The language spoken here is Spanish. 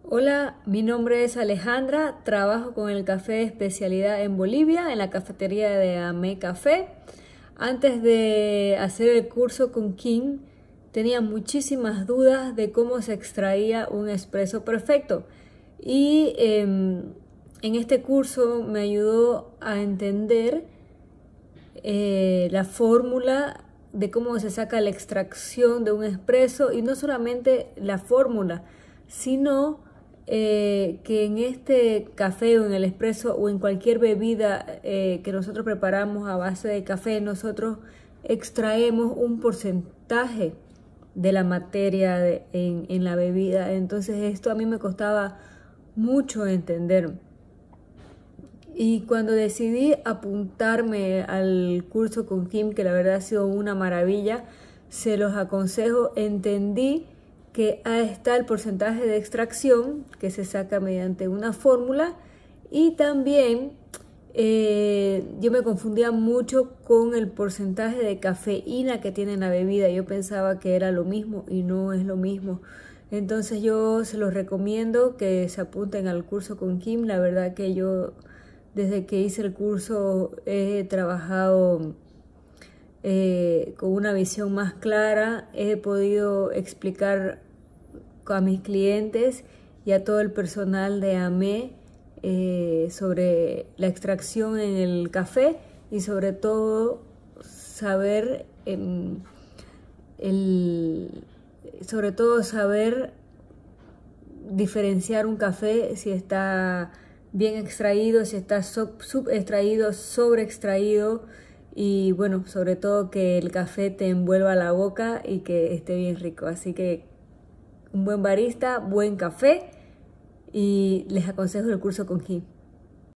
Hola, mi nombre es Alejandra, trabajo con el café de especialidad en Bolivia, en la cafetería de AME Café. Antes de hacer el curso con Kim, tenía muchísimas dudas de cómo se extraía un espresso perfecto. Y en este curso me ayudó a entender la fórmula de cómo se saca la extracción de un espresso, y no solamente la fórmula, sino que en este café o en el espresso o en cualquier bebida que nosotros preparamos a base de café, nosotros extraemos un porcentaje de la materia en la bebida. Entonces esto a mí me costaba mucho entender. Y cuando decidí apuntarme al curso con Kim, que la verdad ha sido una maravilla, se los aconsejo, entendí que ahí está el porcentaje de extracción que se saca mediante una fórmula, y también yo me confundía mucho con el porcentaje de cafeína que tiene la bebida. Yo pensaba que era lo mismo y no es lo mismo. Entonces yo se los recomiendo que se apunten al curso con Kim. La verdad que yo desde que hice el curso he trabajado con una visión más clara. He podido explicar a mis clientes y a todo el personal de AME sobre la extracción en el café, y sobre todo saber diferenciar un café, si está bien extraído, si está subextraído, sobreextraído, y bueno, sobre todo que el café te envuelva la boca y que esté bien rico. Así que un buen barista, buen café, y les aconsejo el curso con Kim.